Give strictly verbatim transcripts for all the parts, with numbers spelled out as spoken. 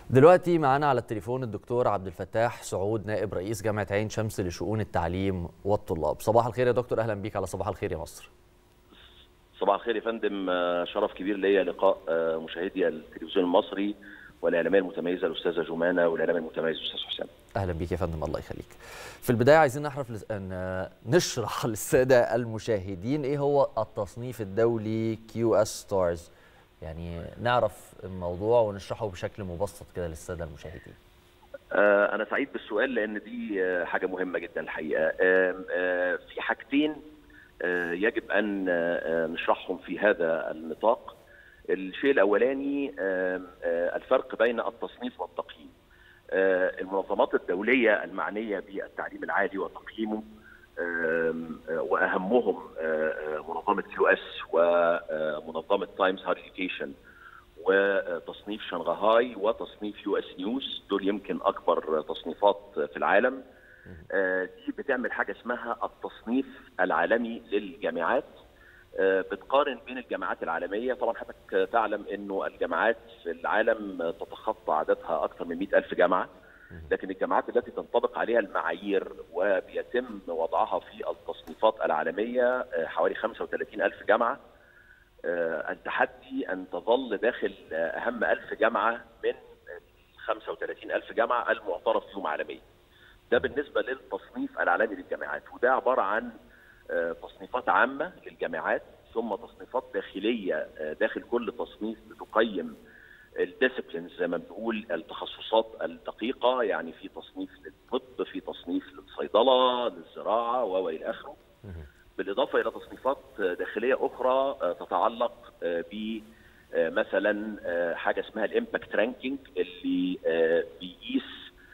دلوقتي معانا على التليفون الدكتور عبد الفتاح سعود، نائب رئيس جامعة عين شمس لشؤون التعليم والطلاب. صباح الخير يا دكتور، أهلا بيك على صباح الخير يا مصر. صباح الخير يا فندم، شرف كبير ليا لقاء مشاهدي التلفزيون المصري والإعلامية المتميزة الأستاذة جمانة والإعلامي المتميز الأستاذ حسام. أهلا بيك يا فندم، الله يخليك. في البداية عايزين نعرف أن نشرح للسادة المشاهدين إيه هو التصنيف الدولي كيو إس ستارز، يعني نعرف الموضوع ونشرحه بشكل مبسط كده للسادة المشاهدين. أنا سعيد بالسؤال لأن دي حاجة مهمة جدا الحقيقة. في حاجتين يجب أن نشرحهم في هذا النطاق. الشيء الأولاني الفرق بين التصنيف والتقييم. المنظمات الدولية المعنية بالتعليم العالي وتقييمه وأهمهم منظمة كيو إس ومنظمة تايمز هاير إديوكيشن وتصنيف شنغهاي وتصنيف يو اس نيوز، دول يمكن أكبر تصنيفات في العالم. دي بتعمل حاجة اسمها التصنيف العالمي للجامعات، بتقارن بين الجامعات العالمية. طبعا حضرتك تعلم أنه الجامعات في العالم تتخطى عددها أكثر من مئة ألف جامعة، لكن الجامعات التي تنطبق عليها المعايير وبيتم وضعها في التصنيفات العالمية حوالي خمسة وثلاثين ألف جامعة. التحدي أن تظل داخل أهم ألف جامعة من خمسة وثلاثين ألف جامعة المعترف فيهم عالميا. ده بالنسبة للتصنيف العالمي للجامعات، وده عبارة عن تصنيفات عامة للجامعات ثم تصنيفات داخلية داخل كل تصنيف بتقيم الديسيبلينز زي ما بنقول التخصصات الدقيقة، يعني في تصنيف للطب، في تصنيف للصيدلة، للزراعة وإلى آخره، بالإضافة إلى تصنيفات داخلية أخرى تتعلق ب مثلا حاجة اسمها الإمباكت رانكينج اللي بيقيس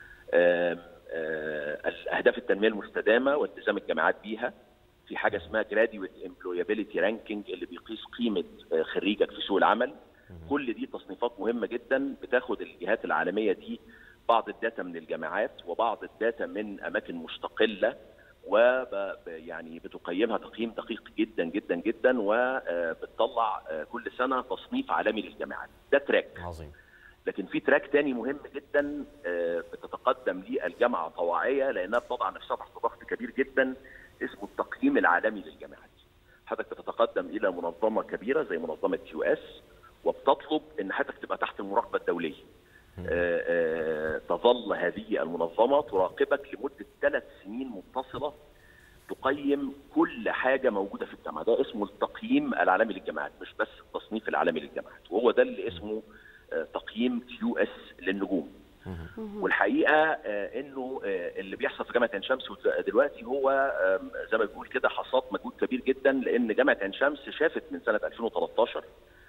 أهداف التنمية المستدامة والتزام الجامعات بيها. في حاجة اسمها Graduate Employability Ranking اللي بيقيس قيمة خريجك في سوق العمل. كل دي تصنيفات مهمة جدا، بتاخد الجهات العالمية دي بعض الداتا من الجامعات وبعض الداتا من أماكن مستقلة، و يعني بتقيمها تقييم دقيق جدا جدا جدا، وبتطلع كل سنة تصنيف عالمي للجامعات. ده تراك عظيم. لكن في تراك تاني مهم جدا بتتقدم ليه الجامعة طواعية لأنها بتضع نفسها تحت ضغط كبير جدا، اسمه التقييم العالمي للجامعات. حضرتك بتتقدم إلى منظمة كبيرة زي منظمة كيو إس وبتطلب إن حضرتك تبقى تحت المراقبة الدولية. آآ آآ تظل هذه المنظمة تراقبك لمدة ثلاث سنين متصلة، تقيم كل حاجة موجودة في الجامعة. ده اسمه التقييم العالمي للجامعات، مش بس التصنيف العالمي للجامعات، وهو ده اللي اسمه تقييم كيو إس للنجوم. والحقيقة انه اللي بيحصل في جامعة عين شمس دلوقتي هو زي ما بنقول كده حصاد مجهود كبير جدا، لان جامعة عين شمس شافت من سنة ألفين وثلاثة عشر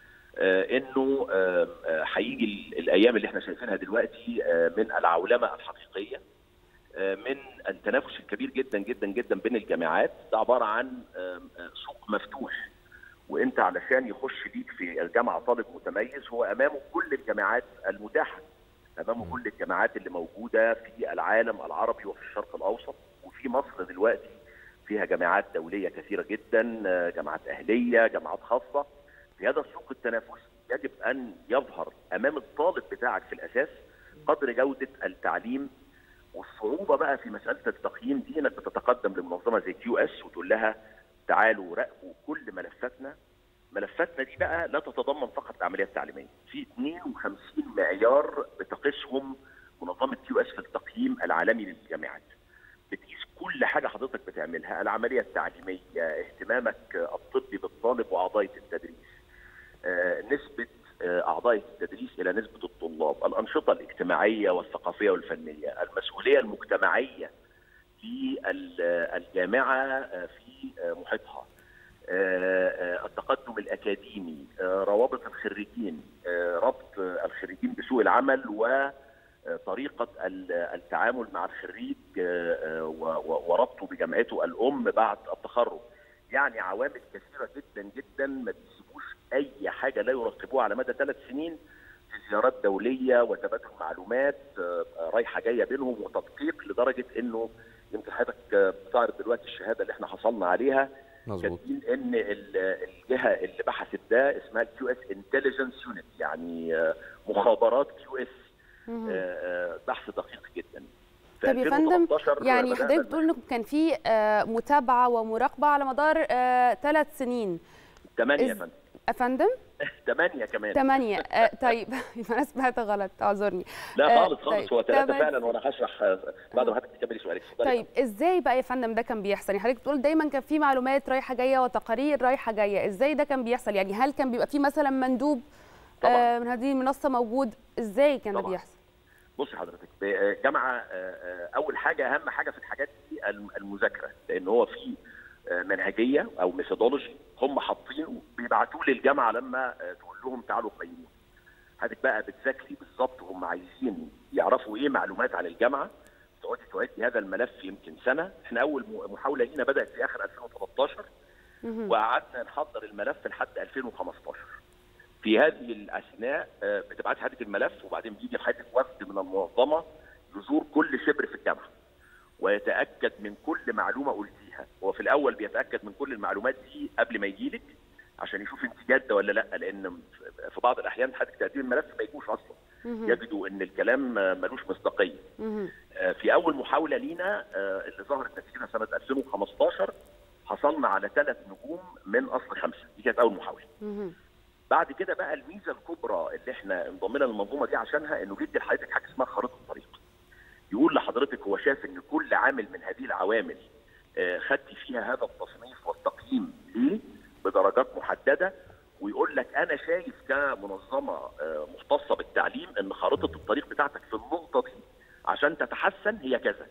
انه هيجي الايام اللي احنا شايفينها دلوقتي من العولمة الحقيقية، من التنافس الكبير جدا جدا جدا بين الجامعات. ده عبارة عن سوق مفتوح، وانت علشان يخش ليك في الجامعة طالب متميز هو امامه كل الجامعات المتاحة، امامه كل الجامعات اللي موجودة في العالم العربي وفي الشرق الاوسط. وفي مصر دلوقتي فيها جامعات دولية كثيرة جدا، جامعات اهلية، جامعات خاصة. في هذا السوق التنافسي يجب ان يظهر امام الطالب بتاعك في الاساس قدر جودة التعليم. والصعوبة بقى في مسألة التقييم دي انك بتتقدم لمنظمة زي كيو اس وتقول لها تعالوا راقبوا كل ملفاتنا. ملفاتنا دي بقى لا تتضمن فقط العملية التعليمية، في اثنين وخمسين معيار بتقيسهم منظمة كيو اس في التقييم العالمي للجامعات. بتقيس كل حاجة حضرتك بتعملها، العملية التعليمية، اهتمامك الطبي بالطالب وأعضاء التدريس، نسبة أعضاء التدريس إلى نسبة الطلاب، الأنشطة الاجتماعية والثقافية والفنية، المسؤولية المجتمعية للجامعة في محيطها، التقدم الأكاديمي، روابط الخريجين، ربط الخريجين بسوق العمل وطريقة التعامل مع الخريج وربطه بجامعته الأم بعد التخرج. يعني عوامل كثيرة جدا جدا ما بيسيبوش أي حاجة لا يراقبوها على مدى ثلاث سنين في زيارات دولية وتبادل معلومات رايحة جاية بينهم وتدقيق، لدرجة إنه يمكن حضرتك بتعرض دلوقتي الشهادة اللي احنا حصلنا عليها. مظبوط. كاتبين ان الجهه اللي بحثت ده اسمها الكيو اس انتليجنس يونت، يعني مخابرات كيو اس. بحث دقيق جدا. طب يا فندم، يعني حضرتك بتقول انه كان في متابعه ومراقبه على مدار ثلاث سنين. ثمانية يا فندم. افندم؟ ثمانية كمان. ثمانية. آه طيب يبقى انا سمعت غلط، اعذرني. لا خالص خالص، طيب. هو ثلاثة فعلا، وانا هشرح بعد ما حضرتك تكملي سؤالك. طيب ازاي بقى يا فندم ده كان بيحصل؟ يعني حضرتك بتقول دايما كان في معلومات رايحه جايه وتقارير رايحه جايه، ازاي ده كان بيحصل؟ يعني هل كان بيبقى في مثلا مندوب آه من هذه المنصه موجود؟ ازاي كان ده بيحصل؟ بصي حضرتك، جامعه اول حاجه اهم حاجه في الحاجات دي المذاكره، لان هو في منهجيه او ميثودولوجي هم حاطينه بيبعتوه للجامعه لما تقول لهم تعالوا قيموا. حضرتك بقى بتذاكري بالظبط هم عايزين يعرفوا ايه معلومات عن الجامعه، تقعدي تعدي هذا الملف يمكن سنه. احنا اول محاوله لينا بدات في اخر ألفين وثلاثة عشر وقعدنا نحضر الملف لحد ألفين وخمسة عشر. في هذه الاثناء بتبعتي حضرتك الملف، وبعدين بيجي لحضرتك وفد من المنظمه يزور كل شبر في الجامعه ويتاكد من كل معلومه قلتيها. هو في الاول بيتاكد من كل المعلومات دي قبل ما يجي لك عشان يشوف انت جاده ولا لا، لان في بعض الاحيان حضرتك تقديم الملف ما يجوش اصلا، يجدوا ان الكلام ملوش مصداقيه. في اول محاوله لينا اللي ظهرت نتيجتها سنه ألفين وخمسة عشر حصلنا على ثلاث نجوم من اصل خمسه، دي كانت اول محاوله. بعد كده بقى الميزه الكبرى اللي احنا انضمينا للمنظومه دي عشانها انه بيدي لحضرتك حاجه اسمها خريطه الطريق. يقول لحضرتك هو شاف ان كل عامل من هذه العوامل خدتي فيها هذا التصنيف والتقييم ليه بدرجات محدده، ويقول لك انا شايف كمنظمه مختصه بالتعليم ان خريطه الطريق بتاعتك في النقطه دي عشان تتحسن هي كذا.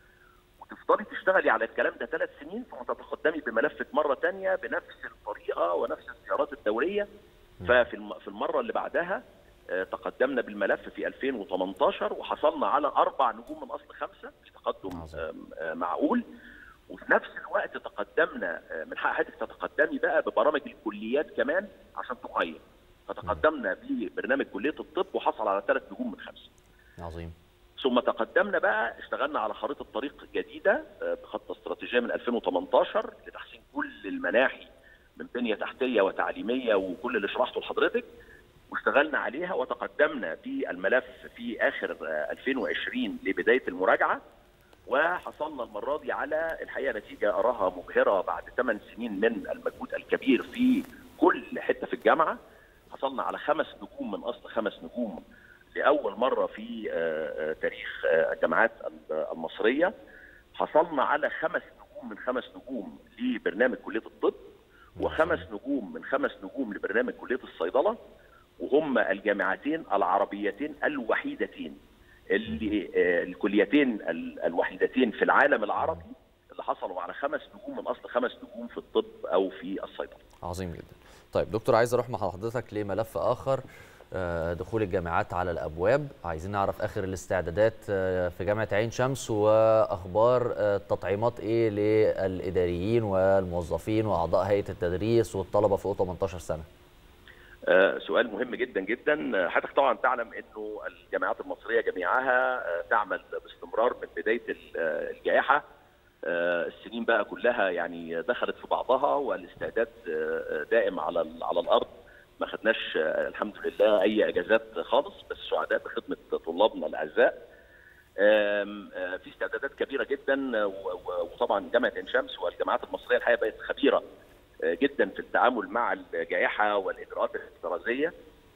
وتفضلي تشتغلي على الكلام ده ثلاث سنين ثم تتقدمي بملفك مره ثانيه بنفس الطريقه ونفس الزيارات الدوريه. ففي في المره اللي بعدها تقدمنا بالملف في ألفين وثمانية عشر وحصلنا على اربع نجوم من اصل خمسه، مش تقدم معقول. وفي نفس الوقت تقدمنا من حق حضرتك تتقدمي بقى ببرامج الكليات كمان عشان تقيم، فتقدمنا ببرنامج كليه الطب وحصل على ثلاث نجوم من خمسه. عظيم. ثم تقدمنا بقى اشتغلنا على خريطه طريق جديده بخطه استراتيجيه من ألفين وثمانية عشر لتحسين كل المناحي من بنيه تحتيه وتعليميه وكل اللي شرحته لحضرتك، واشتغلنا عليها وتقدمنا بالملف في اخر ألفين وعشرين لبدايه المراجعه، وحصلنا المره دي على الحقيقه نتيجه اراها مبهره بعد ثمان سنين من المجهود الكبير في كل حته في الجامعه. حصلنا على خمس نجوم من اصل خمس نجوم لاول مره في تاريخ الجامعات المصريه. حصلنا على خمس نجوم من خمس نجوم لبرنامج كليه الطب، وخمس نجوم من خمس نجوم لبرنامج كليه الصيدله، وهم الجامعتين العربيتين الوحيدتين اللي الكليتين الوحيدتين في العالم العربي اللي حصلوا على خمس نجوم من اصل خمس نجوم في الطب او في الصيدله. عظيم جدا. طيب دكتور، عايز اروح مع حضرتك لملف اخر، دخول الجامعات على الابواب. عايزين نعرف اخر الاستعدادات في جامعه عين شمس، واخبار التطعيمات ايه للاداريين والموظفين واعضاء هيئه التدريس والطلبه فوق ثمانية عشر سنه. آه سؤال مهم جدا جدا. حضرتك طبعا تعلم انه الجامعات المصريه جميعها آه تعمل باستمرار من بدايه الجائحه. آه السنين بقى كلها يعني دخلت في بعضها، والاستعداد آه دائم على على الارض. ما خدناش آه الحمد لله اي اجازات خالص، بس سعداء بخدمه طلابنا الاعزاء. آه في استعدادات كبيره جدا، وطبعا جامعه عين شمس والجامعات المصريه الحقيقه بقت خبيره جدا في التعامل مع الجائحه والاجراءات الاحترازيه،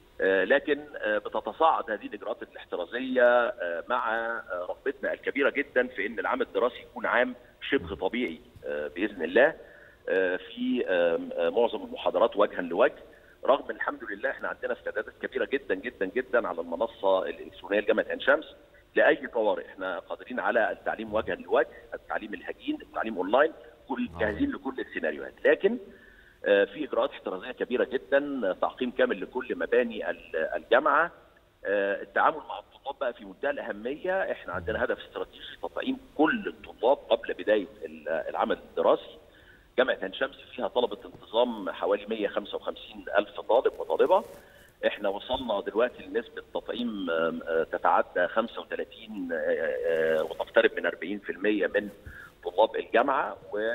لكن بتتصاعد هذه الاجراءات الاحترازيه مع رغبتنا الكبيره جدا في ان العام الدراسي يكون عام شبه طبيعي باذن الله في معظم المحاضرات وجها لوجه، رغم الحمد لله احنا عندنا استعدادات كبيره جدا جدا جدا على المنصه الالكترونيه لجامعه عين شمس لاي طوارئ. احنا قادرين على التعليم وجها لوجه، التعليم الهجين، التعليم اونلاين، كل جاهزين لكل السيناريوهات. لكن في اجراءات احترازيه كبيره جدا، تعقيم كامل لكل مباني الجامعه، التعامل مع الطلاب بقى في منتهى الاهميه. احنا عندنا هدف استراتيجي تطعيم كل الطلاب قبل بدايه العام الدراسي. جامعه عين شمس فيها طلبه انتظام حوالي مئة وخمسة وخمسين ألف طالب وطالبه. احنا وصلنا دلوقتي لنسبه تطعيم تتعدى خمسة وثلاثين وتقترب من أربعين بالمئة من طلاب الجامعه،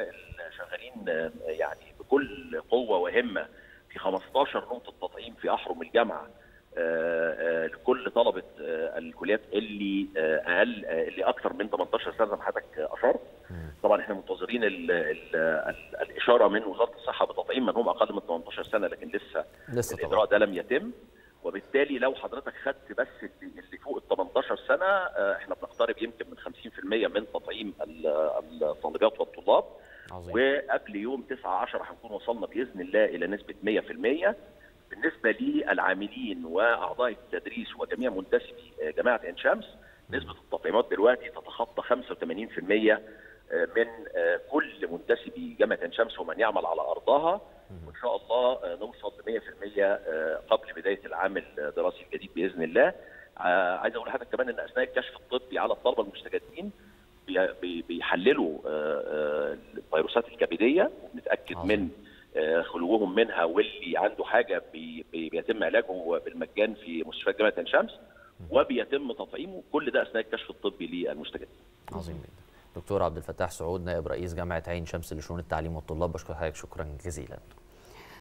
وشغالين يعني بكل قوه وهمه في خمسة عشر نقطه تطعيم في احرم الجامعه لكل طلبه الكليات اللي اقل اللي اكثر من ثمانية عشر سنه زي ما حضرتك اشرت. طبعا احنا منتظرين ال ال ال الاشاره من وزاره الصحه بتطعيم من هم اقل من ثمانية عشر سنه، لكن لسه لسه الاجراء ده لم يتم. وبالتالي لو حضرتك خدت بس اللي فوق ال ثمانية عشر سنه احنا بنقترب يمكن من خمسين بالمئة من تطعيم الطالبات والطلاب. عظيم. وقبل يوم تسعة عشرة هنكون وصلنا باذن الله الى نسبه مئة بالمئة. بالنسبه للعاملين واعضاء التدريس وجميع منتسبي جامعه عين شمس، نسبه التطعيمات دلوقتي تتخطى خمسة وثمانين بالمئة من كل منتسبي جامعه عين شمس ومن يعمل على ارضها، وان شاء الله نوصل ل مئة بالمئة قبل بدايه العام الدراسي الجديد باذن الله. عايز اقول لحضرتك كمان ان اثناء الكشف الطبي على الطلبه المستجدين بيحللوا الفيروسات الكبديه وبنتاكد من خلوهم منها، واللي عنده حاجه بي بيتم علاجه بالمجان في مستشفيات جامعه عين شمس وبيتم تطعيمه، كل ده اثناء الكشف الطبي للمستجدين. عظيم جدا. دكتور عبد الفتاح سعود نائب رئيس جامعه عين شمس لشؤون التعليم والطلاب، بشكر حضرتك شكرا جزيلا.